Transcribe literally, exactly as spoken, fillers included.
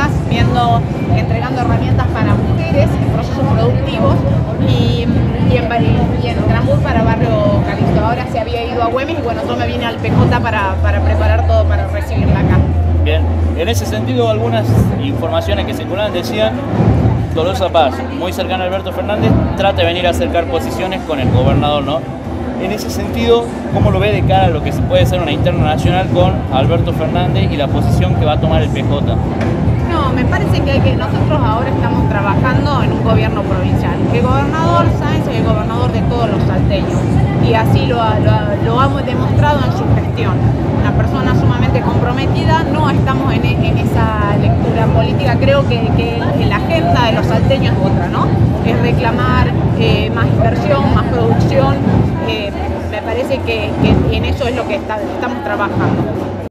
empresas, viendo, entregando herramientas para mujeres en procesos productivos y, y, en, y en Trambur para Barrio Calixto. Ahora se había ido a Güemes y bueno, yo me vine al P J para, para preparar todo para recibirla acá. Bien, en ese sentido algunas informaciones que circulan decían Dolorosa Paz, muy cercana a Alberto Fernández, trata de venir a acercar posiciones con el gobernador, ¿no? En ese sentido, ¿cómo lo ve de cara a lo que puede ser una interna nacional con Alberto Fernández y la posición que va a tomar el P J? No, me parece que, hay que nosotros ahora estamos trabajando en un gobierno provincial. El gobernador Sáenz es el gobernador de todos los salteños y así lo, lo, lo hemos demostrado en su gestión. Una persona sumamente comprometida, no estamos en, en esa lectura política, creo que, que la agenda de los salteños es otra, ¿no? Es reclamar eh, más inversión, más producción, eh, me parece que, que en eso es lo que está, estamos trabajando.